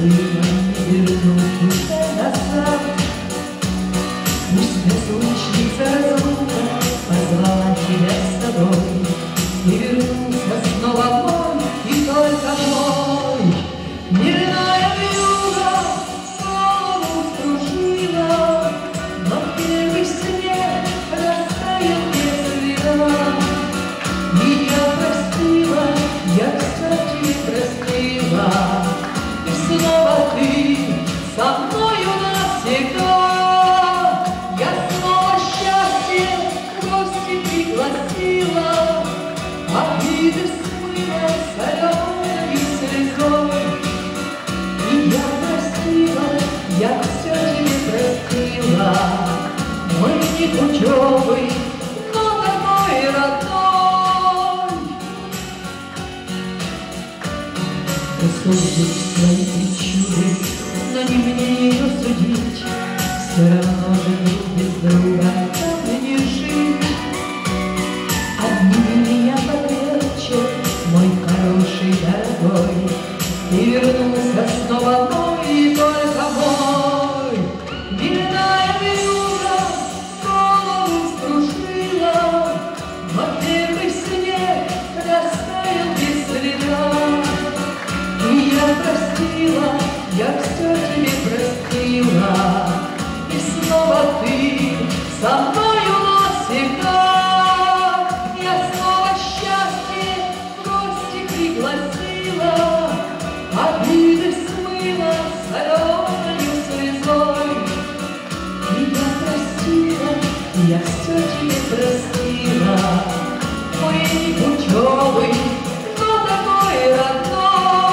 было не вернуть уже назад. Пусть не случится разлука, позвала тебя с собой, и вернулся снова мой, и только мой. Мирная вьюга голову вскружила, но первый снег растаял без следа. И я простила, я, кстати, простила, и снова ты со мною навсегда. Я снова счастье в гости пригласила, обиды смыла соленой слезой. И я простила, я все тебе простила, мой непутевый, но такой родной. Рассудить свои причуды, но не мне ее судить, все равно же друг без друга нам не жить. Обними меня покрепче, мой хороший, дорогой, и вернулся снова мой, и только мой. Мирная вьюга голову вскружила, но первый снег растаял без следа. И я простила, я все тебе простила, и снова ты со мною навсегда. Я снова счастье в гости пригласила, обиды смыла соленою слезой. И я простила, я все тебе простила, мой непутевый, но такой родной.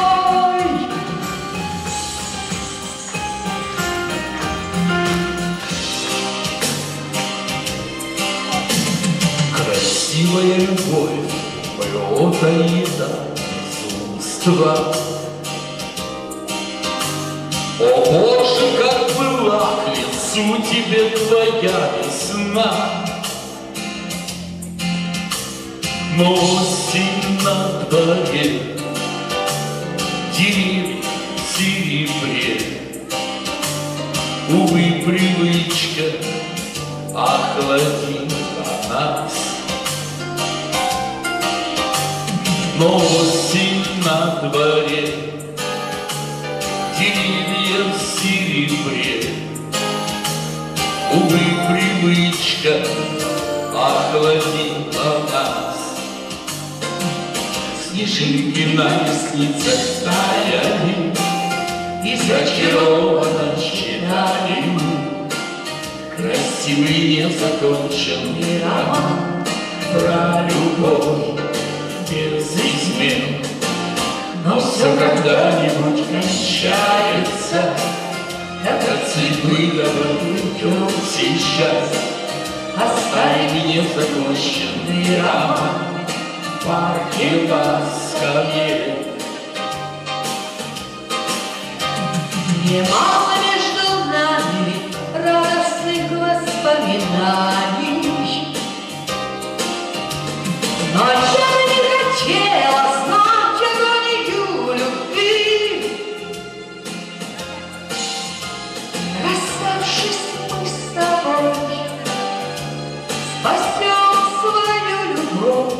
Красивая любовь, плота и безумства. О Боже, как была к лицу тебе твоя весна! Но осень на дворе, деревья в серебре, увы, привычка охладила нас. Но осень на дворе, деревья в серебре, увы, привычка охладила нас. Снежинки на ресницах таяли, и зачарованно читали красивый незаконченный роман про любовь без измен. Но все когда-нибудь кончается, от судьбы добавлю сейчас. Оставим незаконченный роман в парке на скамье. Немало между нами радостных воспоминаний, но я бы не хотела знать агонию любви. Расставшись мы с тобой, спасем свою любовь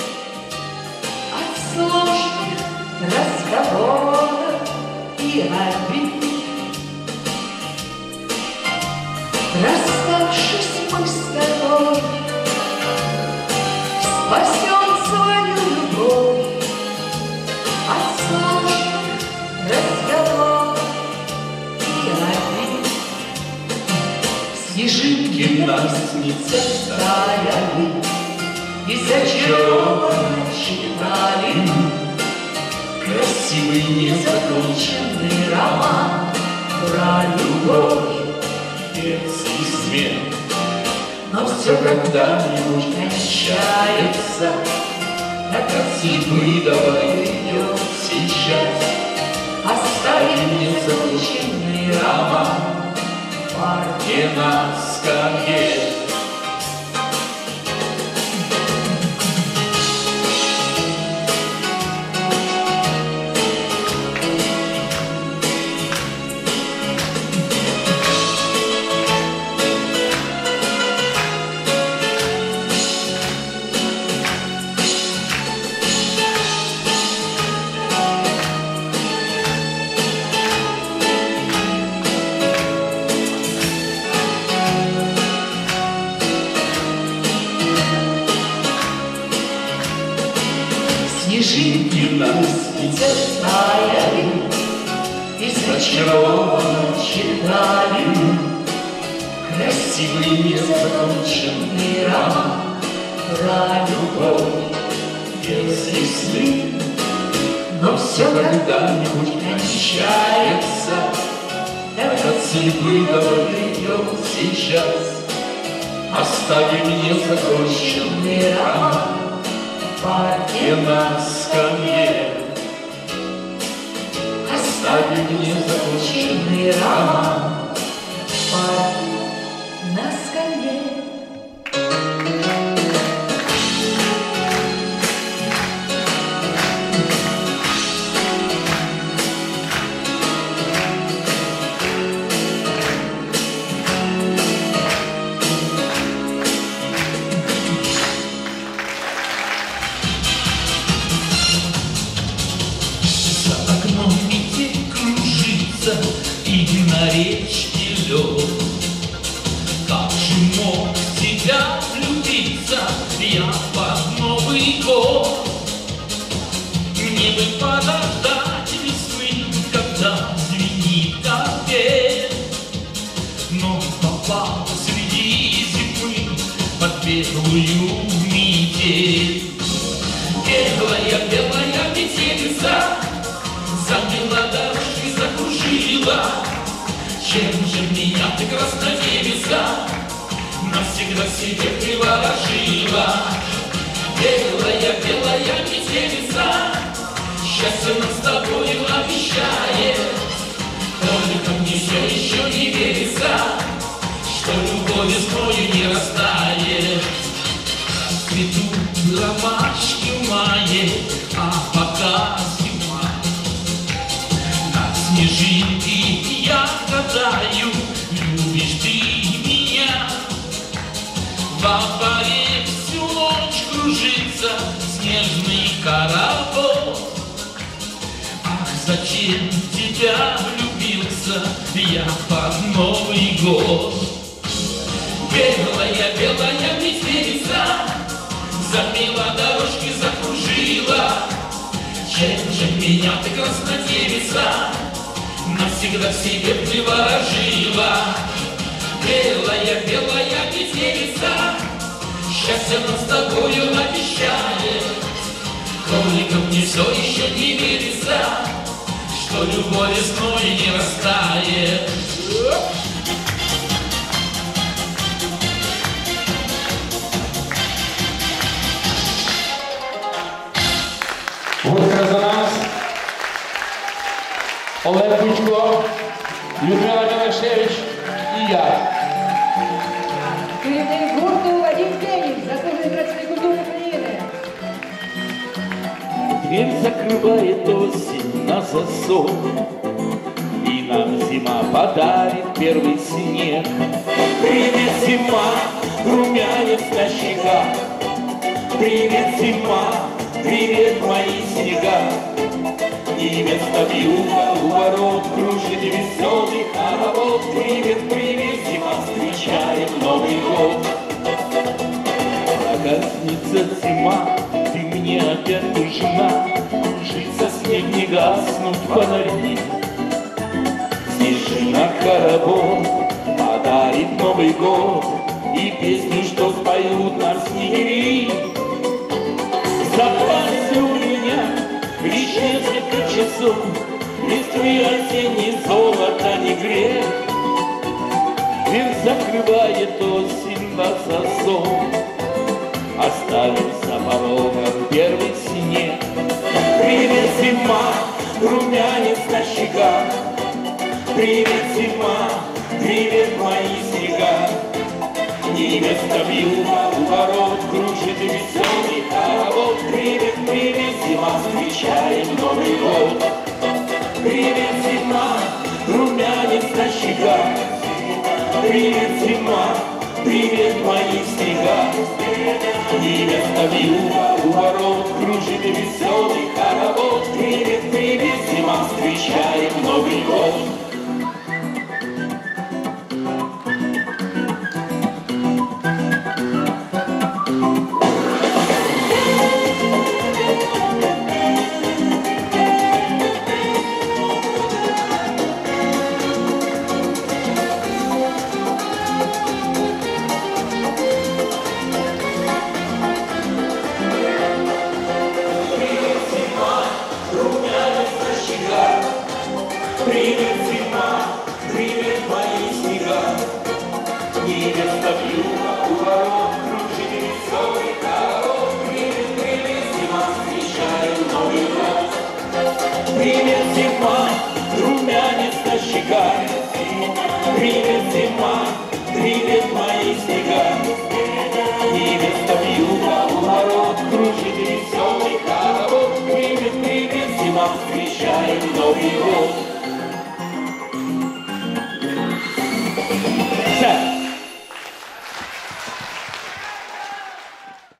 от сложных разговоров и обид. Расставшись мы с тобой, спасем свою любовь от сложных разговоров и обид. Снежинки на ресницах Таяли и зачарованно читали красивый незаконченный роман про любовь без измен. но Все когда-нибудь кончается, так от судьбы давай идем сейчас. оставим незаконченный роман в парке И на скамье. снежинки нас Таяли и зачарованно читали красивый незаконченный роман про любовь без весны. Но все Когда-нибудь кончается, от судьбы давай идем сейчас. Оставим незаконченный роман парке на скамье. Оставим незаконченный роман на скамье. И на речке лед. Как же мог в тебя влюбиться я под Новый год? Мне бы подождать весны, когда звенит капель, но попал среди зимы под белую метель. Белая, белая метелица замела дорожки, закружила. Чем же меня ты, краснодевица, навсегда себе приворожила? Белая, белая метелица, счастье нам с тобою обещает. Только мне все еще не верится, что любовь весною не растает. Цветут ромашки в мае, а пока зима. На снежинки я гадаю, любишь ты меня. Во дворе всю ночь кружится снежный хоровод. Ах, зачем в тебя влюбился я под Новый год? Белая, белая метелица замела дорожки, закружила. Чем же меня ты, краснодевица, навсегда в себе приворожила? Белая, белая метелица, счастье нам с тобою обещает. Только мне все еще не верится, что любовь весной не растает. Гурт «Резонанс», Олег Бучко, Людмила Милошевич и я. Керівник гурту Вадим Фенікс, заслужений працівник культури України. Дверь закрывает осень на засов, и нам зима подарит первый снег. Привет, зима, румянец на щеках. Привет, зима, привет, мои снега. И вместо вьюга у ворот кружит веселый хоровод. Привет, привет, зима, встречаем Новый год. Прогаснется зима, ты мне опять нужна. Кружится снег, не гаснут фонари. Снежинок хоровод подарит Новый год и песню, что споют нам снегири. В запасе у меня лишь несколько часов, листвы осенний золото не грех. Дверь закрывает осень на засов, оставив за порогом первый снег. Привет, зима, румянец на щеках. Привет, зима, привет, мои снега. Невеста вьюга у ворот кружит веселый хоровод. Привет, привет, зима, встречаем Новый год. Привет, зима, румянец на щеках. Привет, зима, привет, мои снега. Невеста вьюга у ворот кружит веселый хоровод. Привет, привет, зима, встречаем Новый год. Невеста вьюга у ворот, кружит веселый хоровод. Привет, привет, зима, встречаем Новый год. Привет, зима, румянец на щеках. Привет, зима, привет, мои снега. Невеста вьюга у ворот, кружит веселый хоровод. Привет, привет, зима, встречаем Новый год.